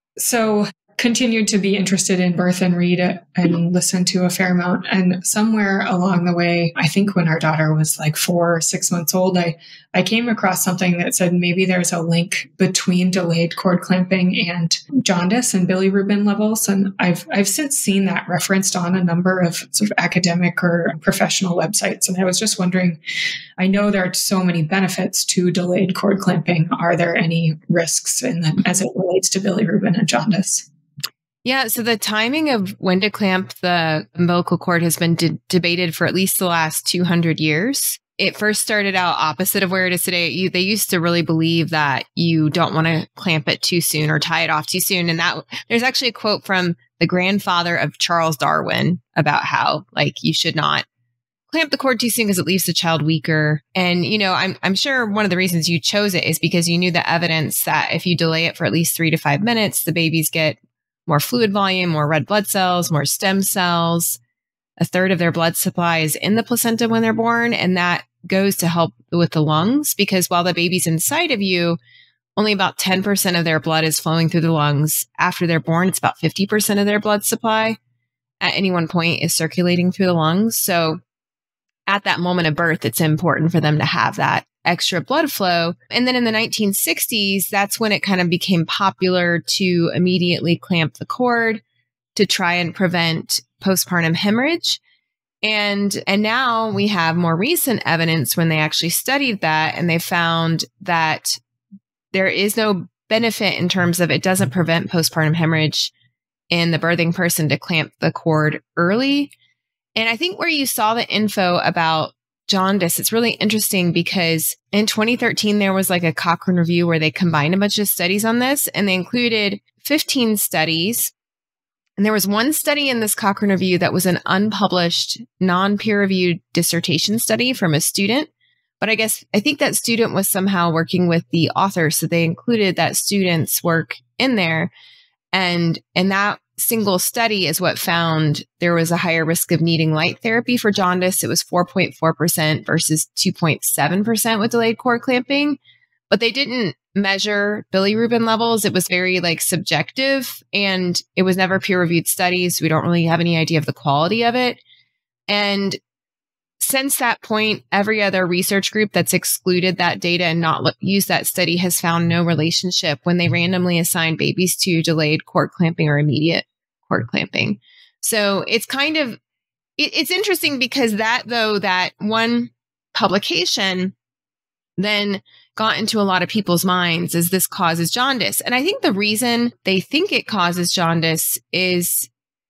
S2: So continued to be interested in birth and read and listen to a fair amount. And somewhere along the way, I think when our daughter was like 4 or 6 months old, I came across something that said maybe there's a link between delayed cord clamping and jaundice and bilirubin levels. And I've since seen that referenced on a number of sort of academic or professional websites. And I was just wondering, I know there are so many benefits to delayed cord clamping. Are there any risks as it relates to bilirubin and jaundice?
S1: Yeah, so the timing of when to clamp the umbilical cord has been debated for at least the last 200 years. It first started out opposite of where it is today. They used to really believe that you don't want to clamp it too soon or tie it off too soon. And that there's actually a quote from the grandfather of Charles Darwin about how like you should not clamp the cord too soon because it leaves the child weaker. And, I'm sure one of the reasons you chose it is because you knew the evidence that if you delay it for at least 3 to 5 minutes, the babies get more fluid volume, more red blood cells, more stem cells. A third of their blood supply is in the placenta when they're born. And that goes to help with the lungs, because while the baby's inside of you, only about 10% of their blood is flowing through the lungs. After they're born, it's about 50% of their blood supply at any one point is circulating through the lungs. So at that moment of birth, it's important for them to have that extra blood flow. And then in the 1960s, that's when it kind of became popular to immediately clamp the cord to try and prevent postpartum hemorrhage. And now we have more recent evidence when they actually studied that, and they found that there is no benefit in terms of it doesn't prevent postpartum hemorrhage in the birthing person to clamp the cord early. And I think where you saw the info about jaundice, it's really interesting because in 2013, there was like a Cochrane review where they combined a bunch of studies on this, and they included 15 studies. And there was one study in this Cochrane review that was an unpublished, non-peer-reviewed dissertation study from a student. But I think that student was somehow working with the author. So they included that student's work in there. And that single study is what found there was a higher risk of needing light therapy for jaundice. It was 4.4% versus 2.7% with delayed cord clamping. But they didn't measure bilirubin levels. It was very subjective, and it was never peer-reviewed studies. We don't really have any idea of the quality of it. And since that point, every other research group that's excluded that data and not used that study has found no relationship when they randomly assign babies to delayed cord clamping or immediate cord clamping. So it's it's interesting because that one publication then got into a lot of people's minds as this causes jaundice. And I think the reason they think it causes jaundice is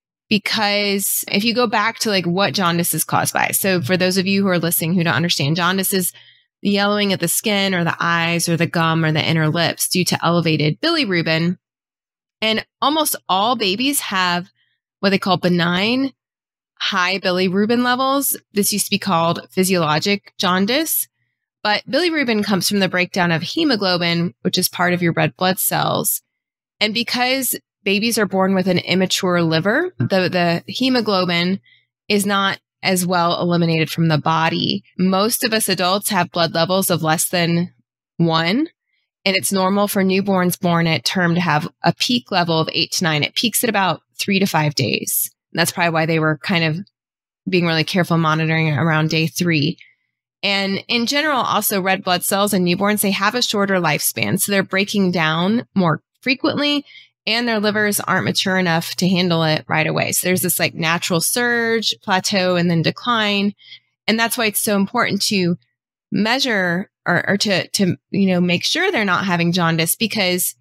S1: because if you go back to what jaundice is caused by. So for those of you who are listening who don't understand, jaundice is the yellowing of the skin or the eyes or the gum or the inner lips due to elevated bilirubin. And almost all babies have what they call benign high bilirubin levels. This used to be called physiologic jaundice. But bilirubin comes from the breakdown of hemoglobin, which is part of your red blood cells. And because babies are born with an immature liver, the hemoglobin is not as well eliminated from the body. Most of us adults have blood levels of less than 1, and it's normal for newborns born at term to have a peak level of 8 to 9. It peaks at about 3 to 5 days. And that's probably why they were kind of being really careful monitoring around day 3. And in general, also red blood cells in newborns, they have a shorter lifespan. So they're breaking down more frequently and their livers aren't mature enough to handle it right away. So there's this natural surge, plateau, and then decline. And that's why it's so important to measure or to make sure they're not having jaundice, because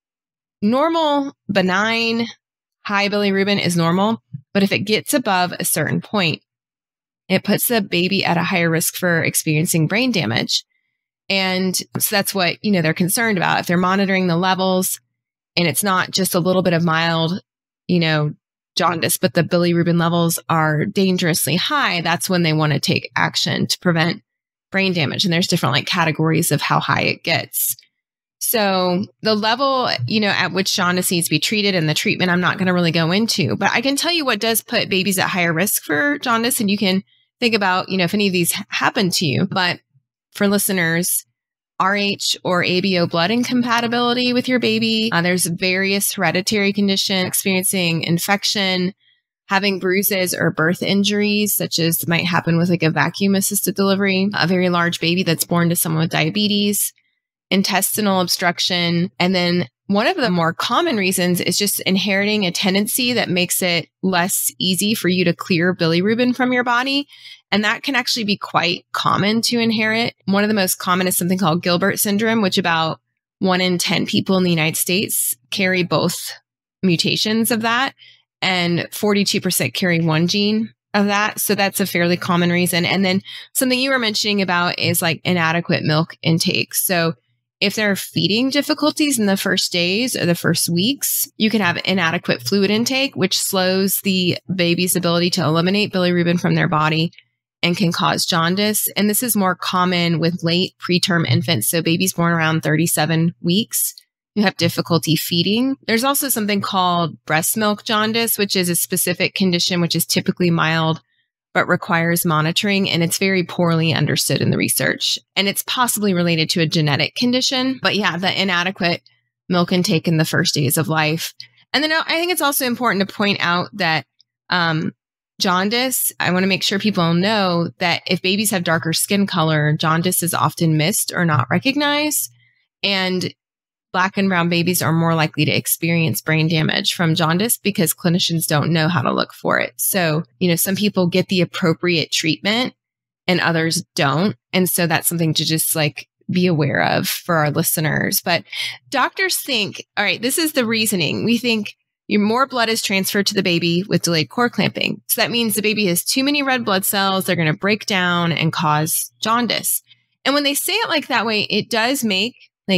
S1: normal, benign, high bilirubin is normal. But if it gets above a certain point, it puts the baby at a higher risk for experiencing brain damage. And so that's what, they're concerned about. If they're monitoring the levels and it's not just a little bit of mild, jaundice, but the bilirubin levels are dangerously high, that's when they want to take action to prevent brain damage. And there's different categories of how high it gets. So the level, at which jaundice needs to be treated and the treatment, I'm not going to really go into, but I can tell you what does put babies at higher risk for jaundice. And you can think about, if any of these happen to you. But for listeners, RH or ABO blood incompatibility with your baby. There's various hereditary conditions, experiencing infection, having bruises or birth injuries, such as might happen with a vacuum assisted delivery, a very large baby that's born to someone with diabetes, intestinal obstruction. And then one of the more common reasons is just inheriting a tendency that makes it less easy for you to clear bilirubin from your body. And that can actually be quite common to inherit. One of the most common is something called Gilbert syndrome, which about 1 in 10 people in the United States carry both mutations of that. And 42% carry one gene of that. So that's a fairly common reason. And then something you were mentioning about is inadequate milk intake. So if there are feeding difficulties in the first days or the first weeks, you can have inadequate fluid intake, which slows the baby's ability to eliminate bilirubin from their body and can cause jaundice. And this is more common with late preterm infants. So babies born around 37 weeks who have difficulty feeding. There's also something called breast milk jaundice, which is a specific condition, which is typically mild, but requires monitoring. And it's very poorly understood in the research. And it's possibly related to a genetic condition. But yeah, the inadequate milk intake in the first days of life. And then I think it's also important to point out that jaundice, I want to make sure people know that if babies have darker skin color, jaundice is often missed or not recognized. And Black and brown babies are more likely to experience brain damage from jaundice because clinicians don't know how to look for it. So, some people get the appropriate treatment and others don't. And so that's something to just be aware of for our listeners. But doctors think, all right, this is the reasoning. We think more blood is transferred to the baby with delayed cord clamping. So that means the baby has too many red blood cells. They're going to break down and cause jaundice. And when they say it that way, it does make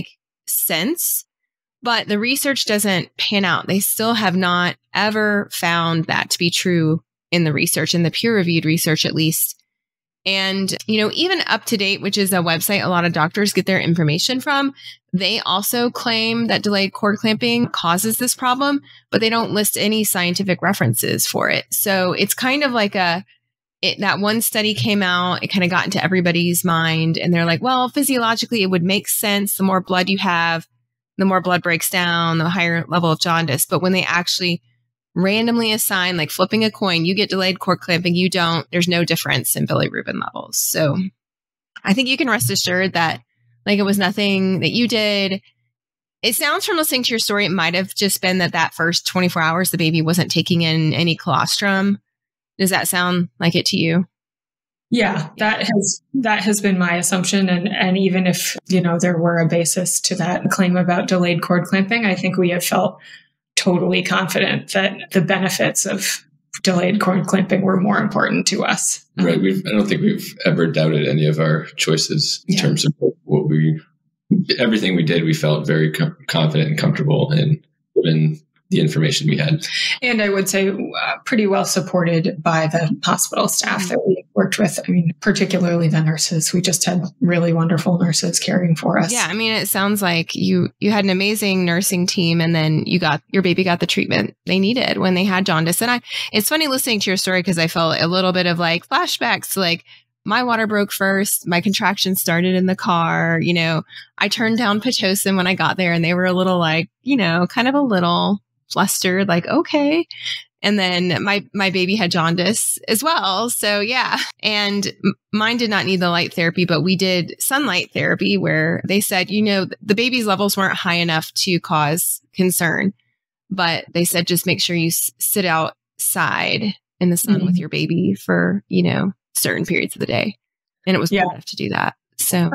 S1: sense, but the research doesn't pan out. They still have not ever found that to be true in the research, in the peer-reviewed research at least. And, even Up to Date, which is a website a lot of doctors get their information from, they also claim that delayed cord clamping causes this problem, but they don't list any scientific references for it. So it's kind of like that one study came out, it kind of got into everybody's mind, and they're like, well, physiologically, it would make sense. The more blood you have, the more blood breaks down, the higher level of jaundice. But when they actually randomly assign, like flipping a coin, you get delayed cord clamping, you don't, there's no difference in bilirubin levels. So I think you can rest assured that it was nothing that you did. It sounds from listening to your story, it might have just been that first 24 hours, the baby wasn't taking in any colostrum. Does that sound like it to you?
S2: Yeah, that has been my assumption. And even if, there were a basis to that claim about delayed cord clamping, I think we have felt totally confident that the benefits of delayed cord clamping were more important to us.
S3: Right. I don't think we've ever doubted any of our choices in terms of everything we did. We felt very confident and comfortable in given the information we had.
S2: And I would say pretty well supported by the hospital staff that we worked with. I mean, particularly the nurses. We just had really wonderful nurses caring for us.
S1: Yeah. I mean, it sounds like you had an amazing nursing team, and then your baby got the treatment they needed when they had jaundice. And it's funny listening to your story because I felt a little bit of flashbacks to my water broke first. My contractions started in the car. I turned down Pitocin when I got there, and they were a little kind of a little flustered, okay. And then my baby had jaundice as well. So yeah. And mine did not need the light therapy, but we did sunlight therapy where they said, the baby's levels weren't high enough to cause concern, but they said, just make sure you sit outside in the sun with your baby for, certain periods of the day. And it was good enough to do that. So,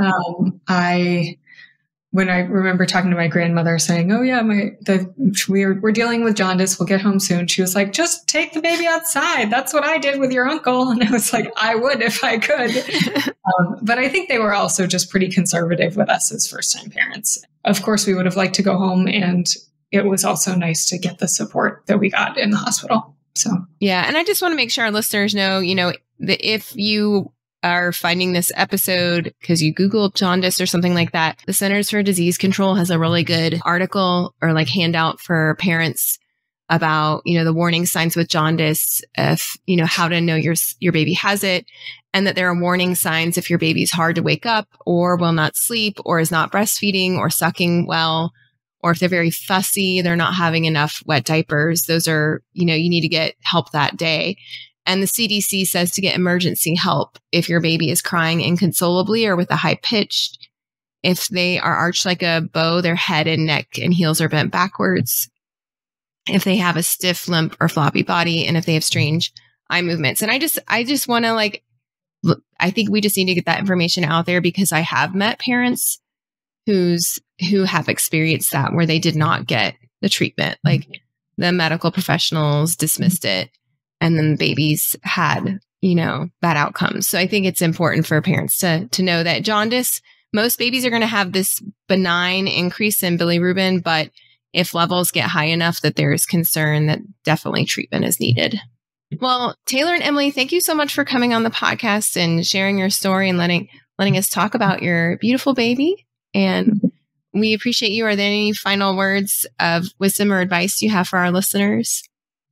S2: when I remember talking to my grandmother saying, "Oh yeah, we're dealing with jaundice. We'll get home soon." She was like, "Just take the baby outside. That's what I did with your uncle." And I was like, "I would if I could." But I think they were also just pretty conservative with us as first-time parents. Of course, we would have liked to go home, and it was also nice to get the support that we got in the hospital. So
S1: yeah, and I just want to make sure our listeners know, that if you are finding this episode because you Googled jaundice or something like that, the Centers for Disease Control has a really good article or handout for parents about, the warning signs with jaundice, if, how to know your baby has it, and that there are warning signs if your baby's hard to wake up or will not sleep or is not breastfeeding or sucking well, or if they're very fussy, they're not having enough wet diapers. Those are, you need to get help that day. And the CDC says to get emergency help if your baby is crying inconsolably or with a high pitch, if they are arched like a bow, their head and neck and heels are bent backwards, if they have a stiff, limp or floppy body, and if they have strange eye movements. And I just want to I think we just need to get that information out there because I have met parents who have experienced that where they did not get the treatment. The medical professionals dismissed it. And then the babies had, bad outcomes. So I think it's important for parents to know that jaundice, most babies are going to have this benign increase in bilirubin, but if levels get high enough that there's concern, that definitely treatment is needed. Well, Taylor and Emily, thank you so much for coming on the podcast and sharing your story and letting us talk about your beautiful baby. And we appreciate you. Are there any final words of wisdom or advice you have for our listeners?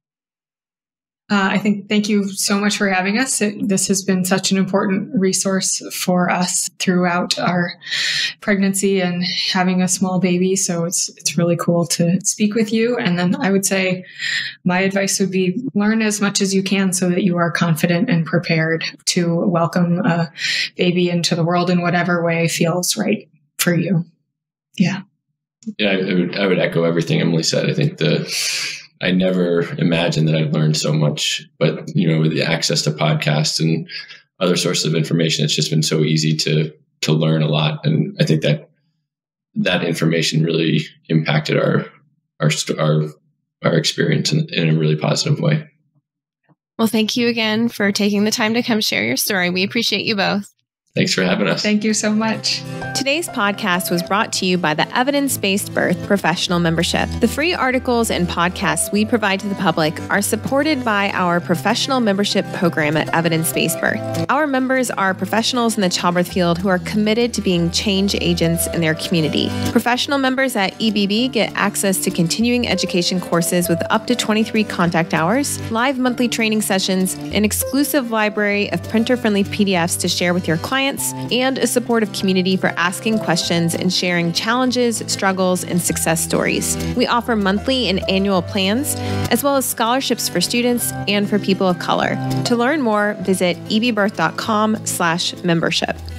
S2: I think thank you so much for having us. This has been such an important resource for us throughout our pregnancy and having a small baby. So it's really cool to speak with you. And then I would say my advice would be learn as much as you can so that you are confident and prepared to welcome a baby into the world in whatever way feels right for you. Yeah.
S3: Yeah, I would echo everything Emily said. I think I never imagined that I'd learned so much, but with the access to podcasts and other sources of information, it's just been so easy to learn a lot. And I think that information really impacted our experience in a really positive way.
S1: Well, thank you again for taking the time to come share your story. We appreciate you both.
S3: Thanks for having us.
S2: Thank you so much.
S1: Today's podcast was brought to you by the Evidence-Based Birth Professional Membership. The free articles and podcasts we provide to the public are supported by our professional membership program at Evidence-Based Birth. Our members are professionals in the childbirth field who are committed to being change agents in their community. Professional members at EBB get access to continuing education courses with up to 23 contact hours, live monthly training sessions, an exclusive library of printer-friendly PDFs to share with your clients, and a supportive community for asking questions and sharing challenges, struggles, and success stories. We offer monthly and annual plans, as well as scholarships for students and for people of color. To learn more, visit ebbirth.com/membership.